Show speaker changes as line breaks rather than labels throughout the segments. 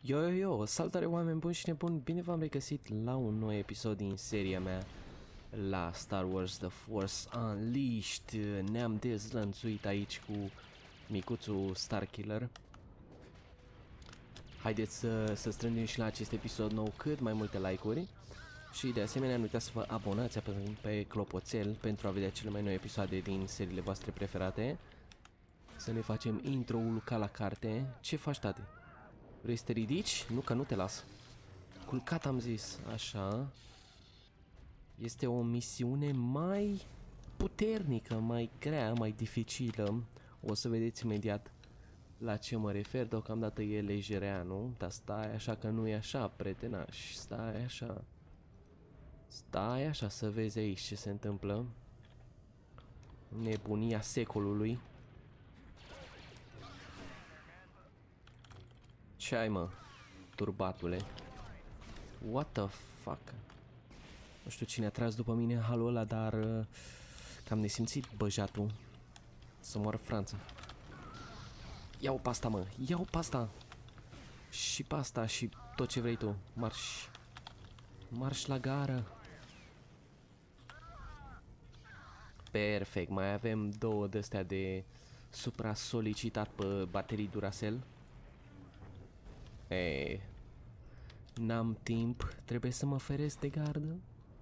Yo, salutare oameni buni și nebuni, bine v-am regăsit la un nou episod din seria mea la Star Wars The Force Unleashed. Ne-am dezlănțuit aici cu micuțul Starkiller. Haideți să strângem și la acest episod nou cât mai multe like-uri. Și de asemenea nu uitați să vă abonați pe clopoțel pentru a vedea cele mai noi episoade din seriile voastre preferate. Să ne facem intro-ul ca la carte. Ce faci, tate? Vrei să te ridici? Nu, că nu te las. Culcat am zis, așa. Este o misiune mai puternică, mai grea, mai dificilă. O să vedeți imediat la ce mă refer. Deocamdată e lejerea, nu? Dar stai așa că nu e așa, pretenaș. Stai așa. Stai așa să vezi aici ce se întâmplă. Nebunia secolului. Ce ai, mă, turbatule? What the fuck? Nu știu cine a tras după mine halul ăla, dar cam nesimțit băjatul. Să moară Franța. Iau pasta, mă, iau pasta. Și pasta și tot ce vrei tu. Marș. Marș la gară. Perfect, mai avem două de-astea de supra-solicitat pe baterii Duracell. Ei, n-am timp, trebuie să mă feresc de gardă.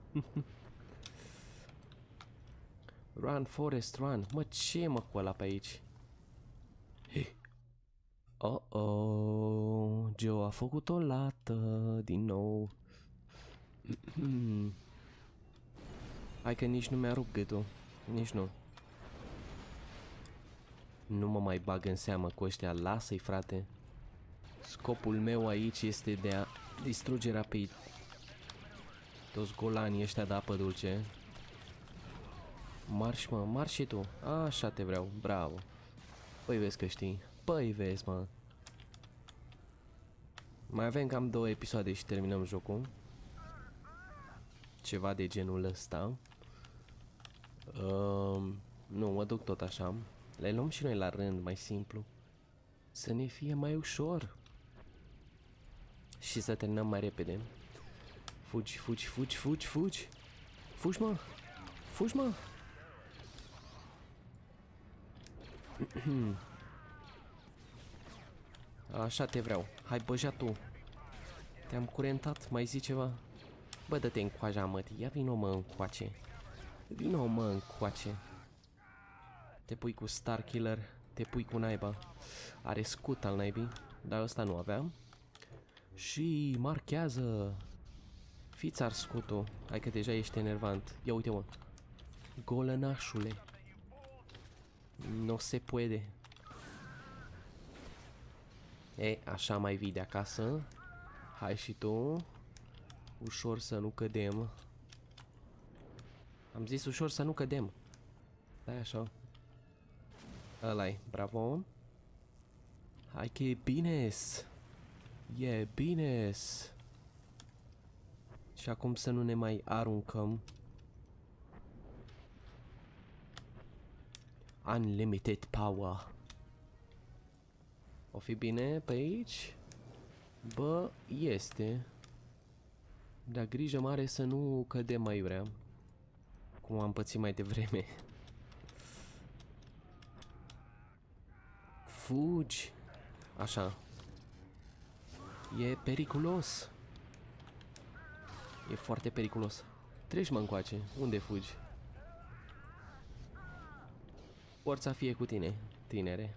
Run, Forest, run. Mă, ce mă cu ăla pe aici? Oh, Joe a făcut o lată din nou. Hai că nici nu mi-a rupt gâtul. Nici nu. Nu mă mai bag în seamă cu ăștia, lasă-i, frate. Scopul meu aici este de a distruge rapid toți golanii ăștia de apă dulce. Marș, mă, marș și tu. Așa te vreau, bravo. Păi vezi că știi. Păi vezi, mă. Mai avem cam 2 episoade și terminăm jocul. Ceva de genul ăsta. Nu, mă duc tot așa. Le luăm și noi la rând, mai simplu. Să ne fie mai ușor. Și să terminăm mai repede. Fugi, fugi, fugi, fugi, fugi. Fugi, mă. Fugi, mă. Așa te vreau. Hai, băja tu. Te-am curentat, mai zi ceva. Bă, dă-te încoaja, mătii. Ia vino, mă, încoace. Vino, mă, încoace. Te pui cu Starkiller. Te pui cu naiba. Are scut al naibii, dar ăsta nu aveam. Și marchează. Fiți ars scutul. Hai că deja ești enervant. Ia uite, mă. Golănașule. Nu se poate. Ei, așa mai vii de acasă. Hai și tu. Ușor să nu cădem. Am zis ușor să nu cădem. Stai așa. Ăla-i, bravo. Hai că e bine-s. E bine-s. Și acum să nu ne mai aruncăm. Unlimited power. O fi bine pe aici? Bă, este. Dar grijă mare să nu cădem mai vrea. Cum am pățit mai devreme. Fugi. Așa. E periculos. E foarte periculos. Treci, mă, încoace. Unde fugi? Forța fie cu tine, tinere.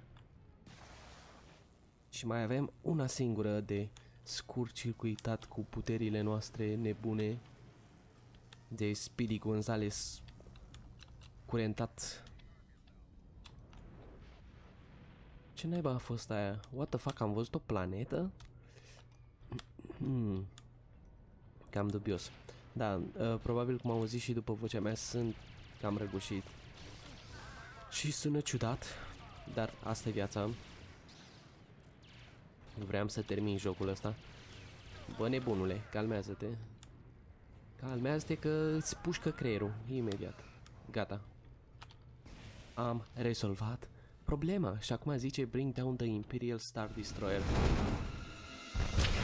Și mai avem una singură de scurt-circuitat cu puterile noastre nebune. De Speedy Gonzales curentat. Ce naiba a fost aia? What the fuck, am văzut o planetă? Cam dubios. Da, probabil cum am auzit și după vocea mea, sunt cam răgușit. Și sună ciudat, dar asta e viața. Vreau să termin jocul ăsta. Bă, nebunule, calmează-te. Calmează-te că îți pușcă creierul, imediat. Gata. Am rezolvat problema și acum zice bring down the Imperial Star Destroyer.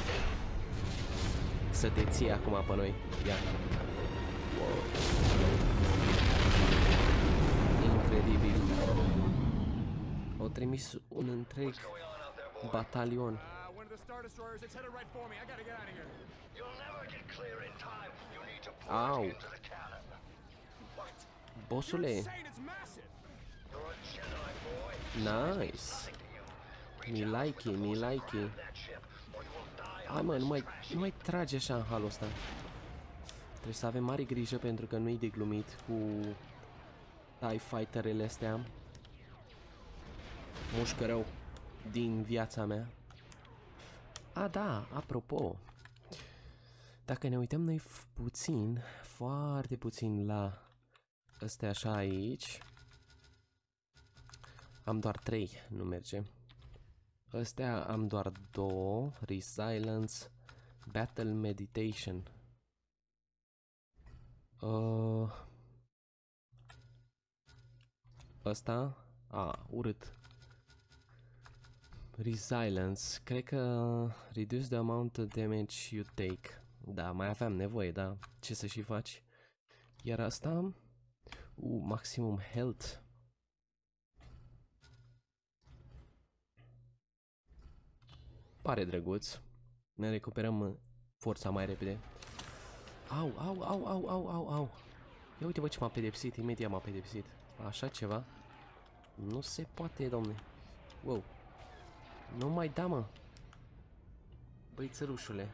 să te ții acum pe noi. Ia. Wow. Incredibil. Au trimis un întreg batalion. Au. Bossule. Nice. Mi like, mi like. Hai mă, nu mai trage așa în halul ăsta. Trebuie să avem mare grijă pentru că nu-i de glumit cu TIE Fighter-ele astea. Mușcă rău din viața mea. A, da, apropo. Dacă ne uităm noi puțin, foarte puțin la astea așa aici. Am doar 3, nu merge. Astea am doar 2, Resilience, Battle Meditation. Ăsta? Urât. Resilience, cred că reduce the amount of damage you take. Da, mai aveam nevoie, da, ce să și faci. Iar asta, maximum health. Pare drăguț. Ne recuperăm forța mai repede. Au, au, au, au, au, au, au. Ia uite, bă, ce m-a pedepsit, imediat m-a pedepsit. Așa ceva? Nu se poate, domne. Wow. Nu mai da, mă. Băi, țărușule.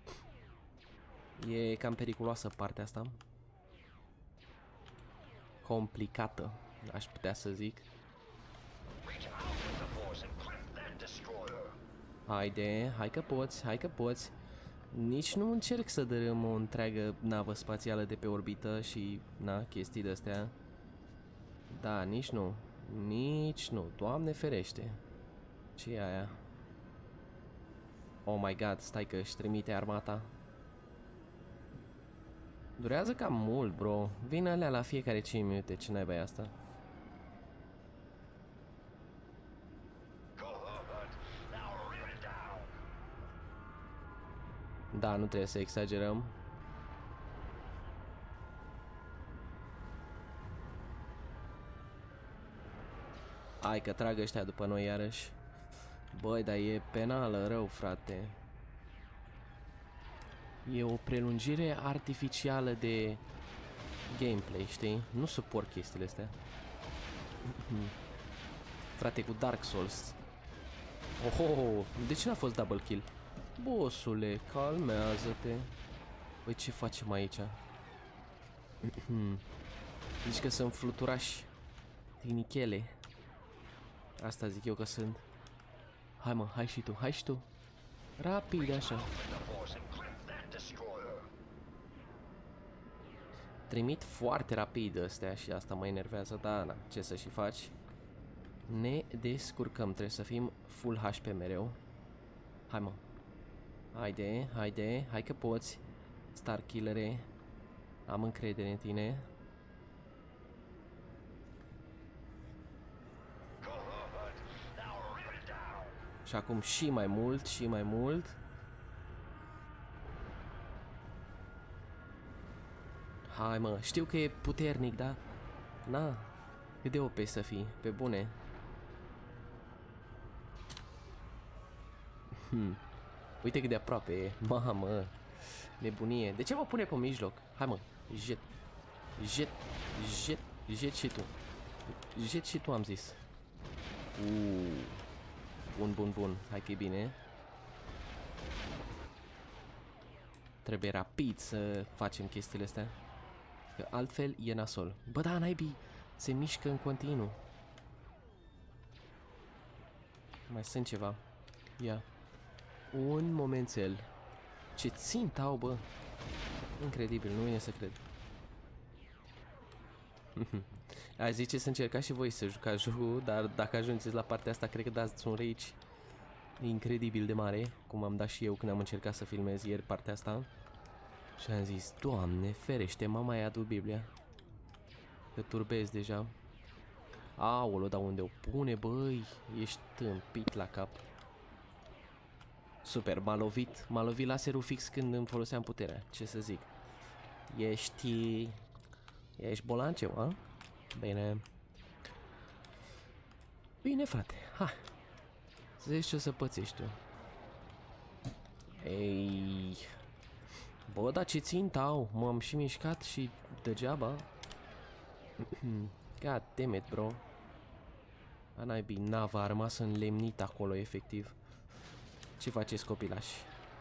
E cam periculoasă partea asta. Complicată, aș putea să zic. Haide, hai că poți, hai că poți. Nici nu încerc să dărâm o întreagă navă spațială de pe orbită și, na, chestii de-astea. Da, nici nu. Nici nu. Doamne ferește. Ce e aia? Oh my god, stai că își trimite armata. Durează cam mult, bro. Vin alea la fiecare 5 minute. Ce naiba e asta? Da, nu trebuie să exagerăm. Hai că trag ăștia după noi iarăși. Băi, dar e penală rău, frate. E o prelungire artificială de gameplay, știi? Nu suport chestiile astea. Frate, cu Dark Souls. Oho, de ce n-a fost double kill? Bossule, calmează-te. Băi, ce facem aici? Zici că sunt fluturași tehnichele. Asta zic eu că sunt. Hai mă, hai și tu, hai și tu. Rapid așa. Trimit foarte rapid astea și asta mă enervează, dar na, ce să și faci? Ne descurcăm, trebuie să fim full HP mereu. Hai mă. Haide, haide, hai că poți. Star Killere. Am încredere în tine. Și acum și mai mult, și mai mult. Hai mă, știu că e puternic, da? Na, cât de OP să fii, pe bune. Uite cât de aproape e, mamă. Nebunie, de ce mă pune pe mijloc? Hai mă, jet. Jet, jet, jet și tu. Jet și tu am zis. Bun, bun, bun, hai că e bine. Trebuie rapid să facem chestiile astea, că altfel e nasol. Bă, da, naibii, se mișcă în continuu. Mai sunt ceva. Ia. Un momențel. Ce țintă au, bă. Incredibil, nu vine să cred. Aș zice să încercați și voi să jucați jocul, dar dacă ajungeți la partea asta, cred că dați un rage incredibil de mare, cum am dat și eu când am încercat să filmez ieri partea asta. Și am zis, Doamne ferește, m-a mai adus Biblia. Că turbez deja. Aolo, dar unde o pune, băi? Ești tâmpit la cap. Super, m-a lovit laserul fix când îmi foloseam puterea. Ce să zic? Ești bolanceu, a? Bine. Bine, frate, hai. Să vezi ce o să pățești tu. Ei. Bă, dar ce țintă au? M-am și mișcat și degeaba. God damn it, bro. A naibii, nava a rămas înlemnit acolo, efectiv. Ce faceți, copilași?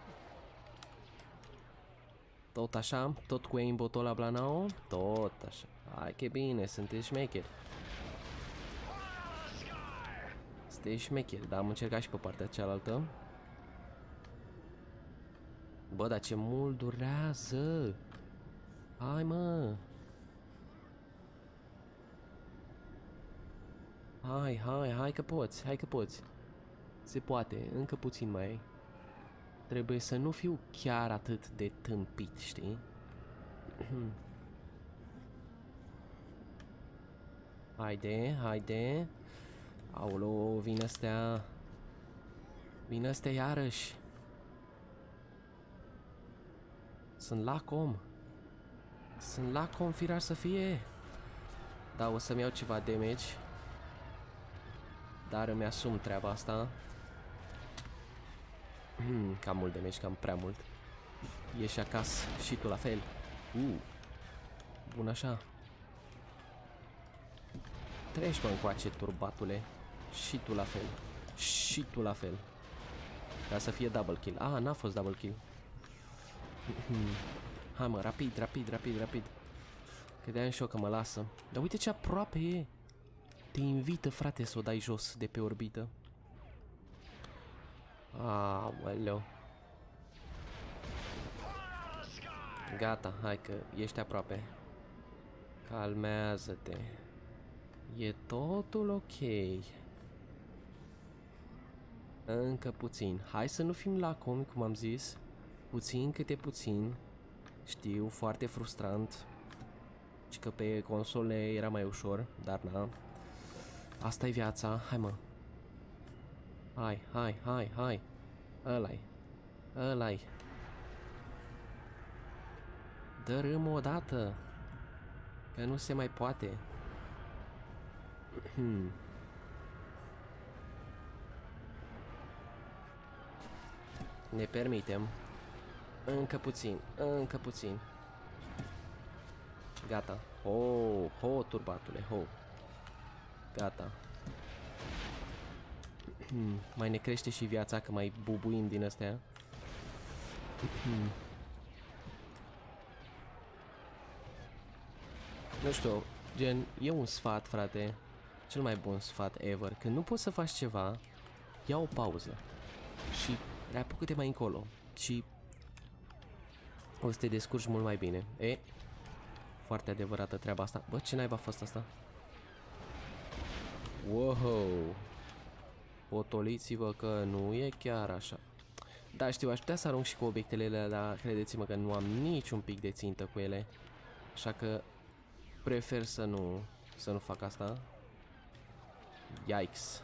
Tot așa? Tot cu aimbot-ul la Blanao? Tot așa. Hai că bine, sunteți șmecheri. Sunteți șmecheri, dar am încercat și pe partea cealaltă. Bă, dar ce mult durează! Hai, mă! Hai că poți, hai că poți. Se poate, încă puțin mai ai. Trebuie să nu fiu chiar atât de tâmpit, știi? Haide. Aolo, vine astea. Vine astea iarăși. Sunt lacom, firar să fie. Da, o să-mi iau ceva damage. Dar îmi asum treaba asta. Cam mult damage, cam prea mult. Ieși acasă și tu la fel. Bun așa. Treci, mă, încoace, turbatule. Și tu la fel. Și tu la fel. Ca să fie double kill. Ah, n-a fost double kill. Hai, mă, rapid. Credeam și eu că mă lasă. Dar uite ce aproape e. Te invită, frate, să o dai jos de pe orbită. Aoleu. Gata, hai că ești aproape. Calmează-te. E totul ok. Încă puțin. Hai să nu fim lacomi, cum am zis. Puțin câte puțin. Știu, foarte frustrant. Și că pe console era mai ușor, dar na. Asta-i viața. Hai, mă. Hai. Ăla-i. Dărâm odată. Că nu se mai poate. Ne permitem. Încă puțin. Gata. Ho, turbatule, ho. Gata. Mai ne crește și viața, că mai bubuim din astea. Nu știu, gen, e un sfat, frate. Cel mai bun sfat ever. Când nu poți să faci ceva, ia o pauză. Și reapucă-te mai încolo. Și o să te descurci mult mai bine. Foarte adevărată treaba asta. Bă, ce naiba a fost asta? Wow. Potoliți-vă că nu e chiar așa. Da, știu, aș putea să arunc și cu obiectele alea, dar credeți-mă că nu am niciun pic de țintă cu ele. Așa că prefer să nu fac asta. Yikes.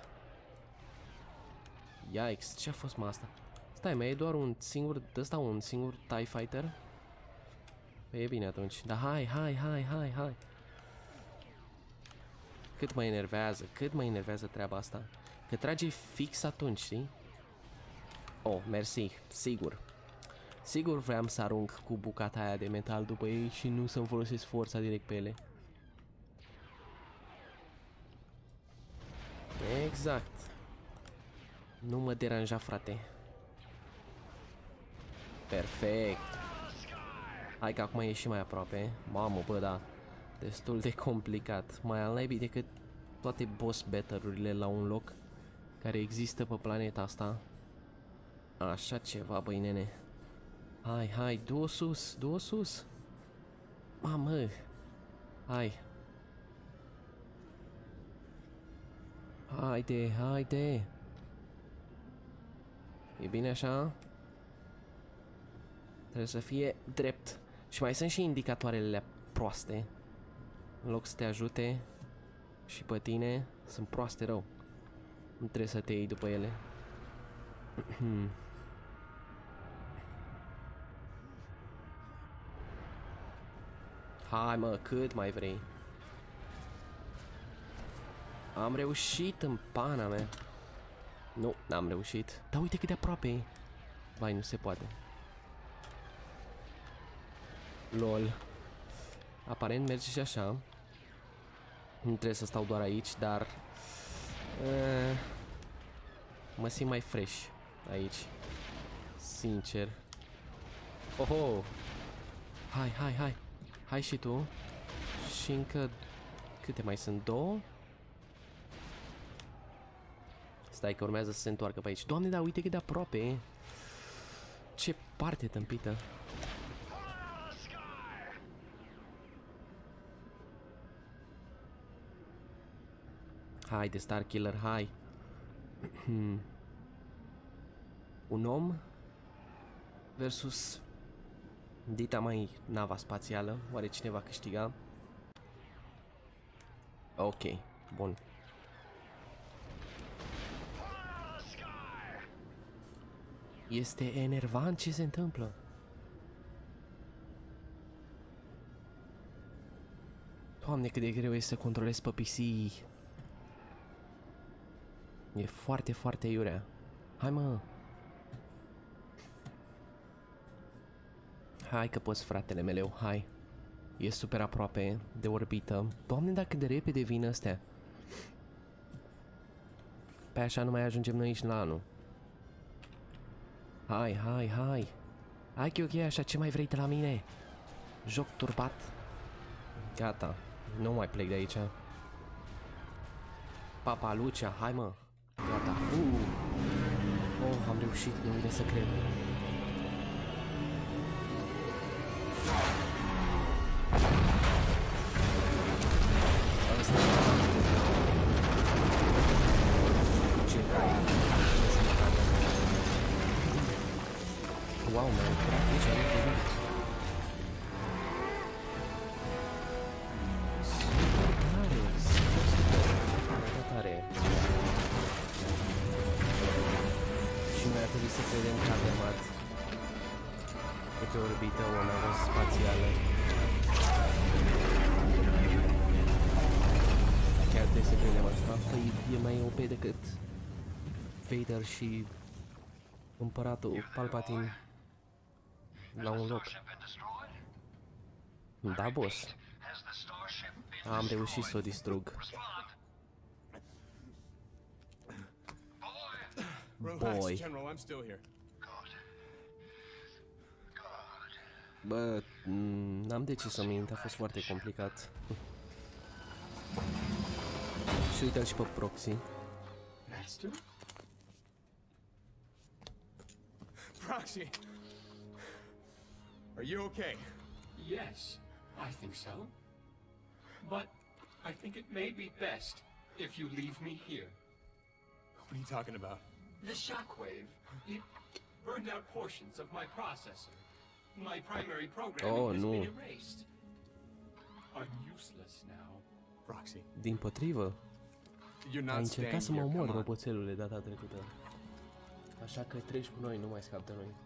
Ce a fost, mă, asta? Stai, mai e doar un singur TIE Fighter? Păi e bine atunci. Dar hai. Cât mă enervează treaba asta. Că trage fix atunci, știi? Oh, mersi, sigur vreau să arunc cu bucata aia de metal după ei și nu să-mi folosesc forța direct pe ele. Exact. Nu mă deranja, frate. Perfect. Hai că acum e și mai aproape. Mamă, bă, da. Destul de complicat. Mai al naibii decât toate boss battle-urile la un loc care există pe planeta asta. Așa ceva, băi, nene. Hai, du-o sus. Mamă. Hai. Haide. E bine așa? Trebuie să fie drept. Și mai sunt și indicatoarele proaste. În loc să te ajute și pe tine, sunt proaste rău. Nu trebuie să te iei după ele. Hai mă, cât mai vrei? Am reușit în pana mea. Nu, n-am reușit. Dar uite cât de aproape e. Vai, nu se poate. LOL. Aparent merge și așa. Nu trebuie să stau doar aici, dar mă simt mai fresh aici. Sincer. Oho! Hai, hai, hai! Hai și tu. Și încă... Câte mai sunt? 2? Stai că urmează să se întoarcă pe aici. Doamne, da, uite cât de aproape e. Ce parte tâmpită. Hai de Star Killer, hai. Un om versus dita mai nava spațială. Oare cine va câștiga? Ok, bun. Este enervant ce se întâmplă. Doamne, cât de greu este să controlezi pe PC. E foarte, foarte iurea. Hai mă. Hai că poți, fratele meu, hai. E super aproape de orbită. Doamne, dacă de repede vin astea. Pe așa nu mai ajungem noi nici la anul. Hai, hai, hai. Hai că e ok așa, ce mai vrei de la mine? Joc turbat. Gata, nu mai plec de aici. Papa Lucia, hai mă. Gata. Oh, am reușit, nu vine să cred. Wow, man, practic am întâlnit. Super tare, super tare. Și noi ar trebui să credem că am urmat pe orbită o navă spațială. Chiar trebuie să credem asta, păi e mai OP decât Vader și împăratul Palpatine la un loc. Da, boss. Am reușit să o distrug. Boy. Bă, n-am de ce să mint, a fost foarte complicat. Și uite-l și pe Proxy.
Proxy, are you okay?
Yes, I think so. But I think it may be best if you leave me here.
What are you talking about?
The shockwave, it burned out portions of my processor. My primary programming has been erased. I'm useless now.
Proxy,
Dimpotrivă,
you're
ai
not
încercat
staying
să mă
here.
omor,
Come on.
roboțelule, data trecută. Așa că treci cu noi, nu mai scap de noi.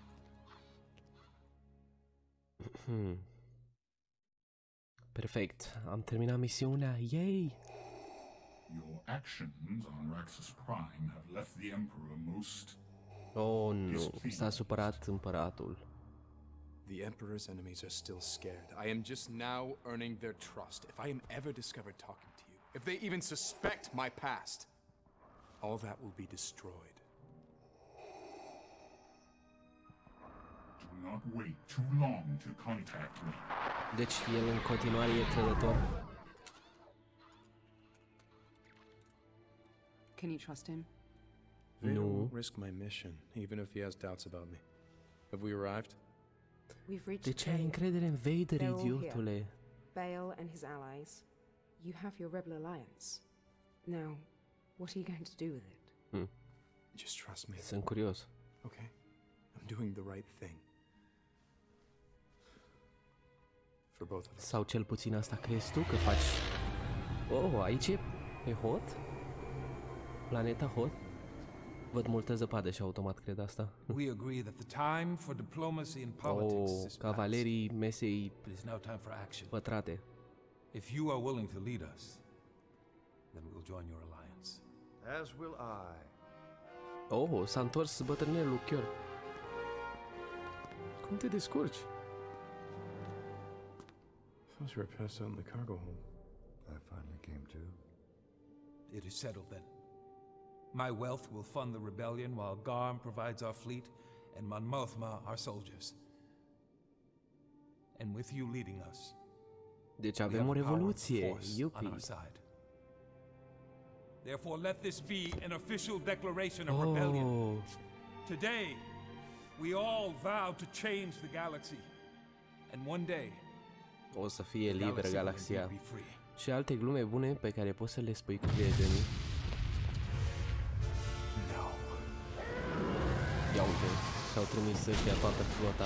Perfect, am terminat misiunea, yay!
Your actions on Raxus Prime have left the Emperor most...
Oh, nu, s-a supărat împăratul.
The Emperor's enemies are still scared. I am just now earning their trust. If I am ever discovered talking to you, if they even suspect my past, all that will be destroyed.
Do not wait too long to contact me.
Deci el în continuare e trădător.
Can you trust him?
Vader
No.
won't risk my mission, even if he has doubts about me. Have we arrived?
We've reached
De ce ai
Bale.
încredere în Vader,
They're all
idiotule?
Bale and his allies. You have your rebel alliance. Now, what are you going to do with it?
Just trust me,
Sunt curios.
okay? I'm doing the right thing. For both of us.
Sau cel puțin asta crezi tu că faci? Oh, aici e hot? Planeta hot? Văd multă zăpadă și automat cred asta.
We agree that the time for diplomacy and politics is past.
Cavalerii mesei
It is now time for action.
pătrate.
If you are willing to lead us, then we'll join your alliance.
As will I.
Oh, s-a întors bătrânelul chiar. Cum te descurci?
Thought you were passed out in the cargo hold.
I finally came to.
It is settled then. My wealth will fund the rebellion while Garm provides our fleet and Mon Mothma our soldiers. And with you leading us,
Deci
we
avem
have
o
power and
revoluție.
force on
Iupi.
our side. Therefore, let this be an official declaration of rebellion.
Oh,
Today, we all vow to change the galaxy. And one day,
o să fie
the
liberă
galaxy will
galaxia.
indeed be free.
Și alte glume bune pe care poți să le spui cu prietenii.
No.
Ia uite, și-au trimis ăștia toată flota.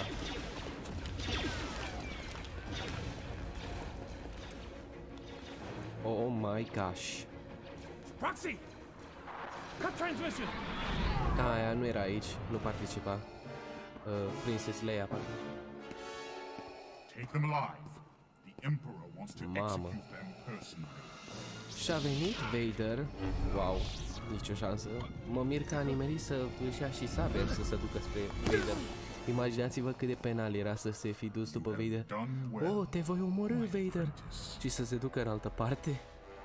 Oh my gosh.
Proxy! Cut transmission!
Aia nu era aici, nu participa. Princess Leia, parcă.
Take them alive. The Emperor wants to
Mamă.
execute them personally.
Și-a venit Vader. Wow, nicio șansă. Mă mir că a nimerit să își ia și saber să se ducă spre Vader. Imaginați-vă cât de penal era să se fi dus după Vader.
Done well.
Oh, te voi omorî, Vader! Și să se ducă în altă parte.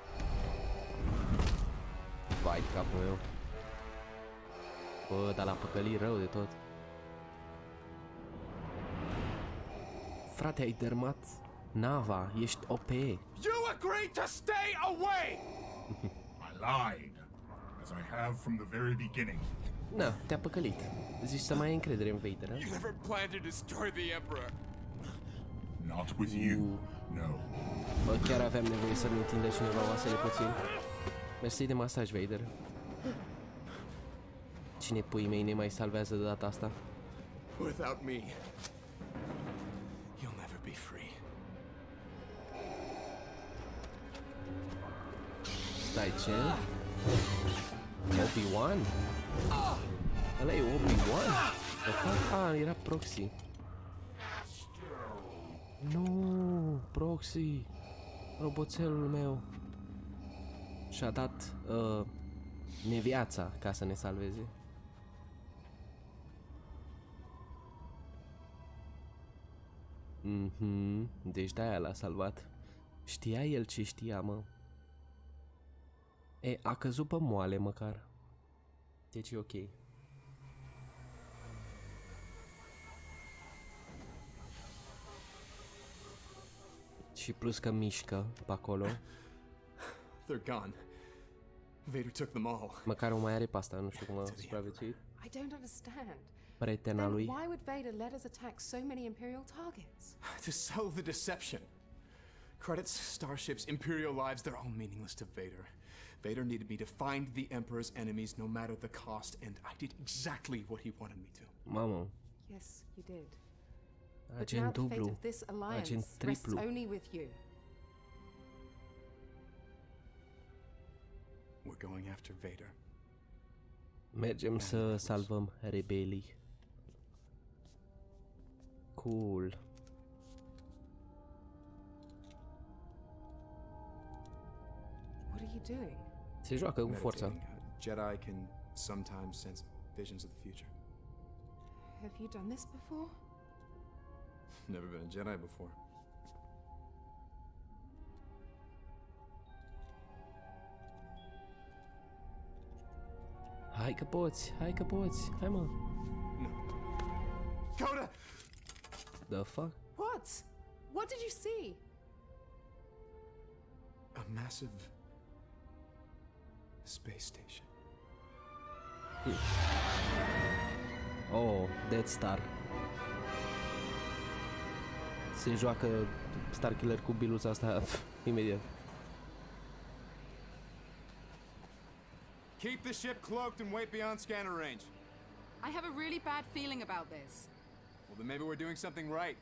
Vai, capul meu. Bă, dar l-a păcălit rău de tot. Frate, ai dărmat nava, ești OP.
You agreed to stay away!
I lied, as I have from the very beginning.
Na, te-a păcălit. Zici să mai ai încredere în Vader, a?
You never planned to destroy the Emperor.
Not with you, no.
Bă, chiar aveam nevoie să-mi întindă cineva oasele puțin. Mersi de masaj, Vader. Cine puii mei ne mai salvează de data asta?
Without me, you'll never be free.
Stai, ce? Obi-Wan? Ăla e Obi-Wan? The fuck? Ah, era Proxy. Nu, Proxy. Roboțelul meu. Și-a dat neviața ca să ne salveze. Mhm, deci de-aia l-a salvat. Știa el ce știa, mă. E, a căzut pe moale măcar. Deci e ok. Și plus că mișcă pe acolo.
They're gone. Vader took them all.
Măcar o mai are pe asta, nu știu cum a supraviețuit.
I don't understand.
Prietena
Then
lui.
why would Vader let us attack so many Imperial targets?
To sell the deception. Credits, starships, Imperial lives, they're all meaningless to Vader. Vader needed me to find the Emperor's enemies no matter the cost, and I did exactly what he wanted me to.
Mamă,
Yes, you did. But now
agent
the fate
dublu.
of this alliance
Agent
rests
triplu.
only with you.
We're going after Vader.
Mergem să salvăm rebelii. Cool.
What are you doing?
Se joacă cu forța.
Meditating. A Jedi can sometimes sense visions of the future.
Have you done this before?
Never been a Jedi before.
Hai că poți, hai că poți. Hai mă.
No. Coda!
The fuck?
What? What did you see?
A massive space station.
Oh, Death Star. Se joacă Starkiller cu biluța asta imediat.
Keep the ship cloaked and wait beyond scanner range.
I have a really bad feeling about this.
Well, then maybe we're doing something right.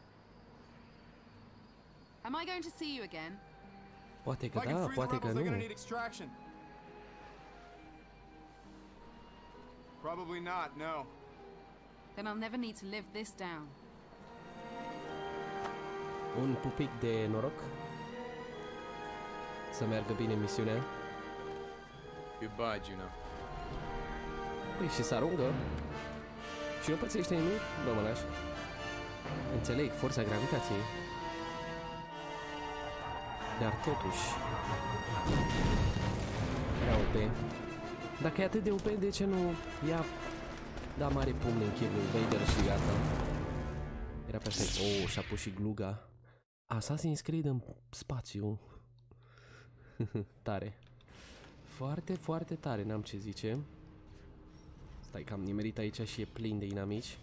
Am I going to see you again?
Poate
If
că
I can
da,
free the
poate că
rebels, they're gonna
nu.
need extraction. Probably not, no.
Then I'll never need to live this down.
Un pupic de noroc. Să meargă bine misiunea.
Goodbye, Juno.
Păi și se aruncă. Și nu pățește nimic? Bă, mănaș. Înțeleg, forța gravitației. Dar totuși... Era OP. Dacă e atât de OP, de ce nu ia... Da mare pumn în chip lui Vader și gata. Era perfect. Oh, și-a pus și gluga. Assassin's Creed în spațiu. Tare. Foarte, foarte tare, n-am ce zice. Stai că am nimerit aici și e plin de inamici.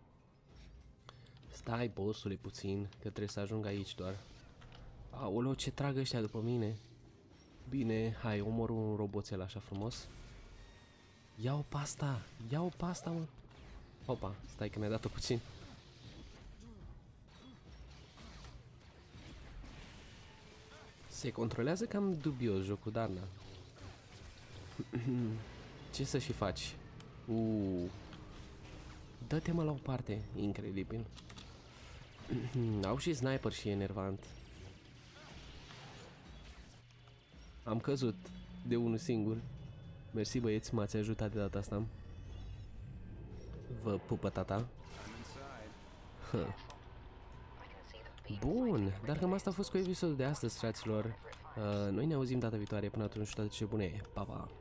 Stai, bossule, puțin, că trebuie să ajung aici doar. Aoleu, ce trag ăștia după mine. Bine, hai, omor un roboțel așa frumos. Ia-o pasta, ia-o pasta, mă. Opa, stai că mi-a dat-o puțin. Se controlează cam dubios jocul, dar na. Ce să și faci? Dă-te mă la o parte, incredibil. Au și sniper și e enervant. Am căzut de unul singur. Mersi băieți, m-ați ajutat de data asta. Vă pupă tata. Bun, dar cam asta a fost cu episodul de astăzi, fraților. Noi ne auzim data viitoare, până atunci toate ce bune. Pa, pa!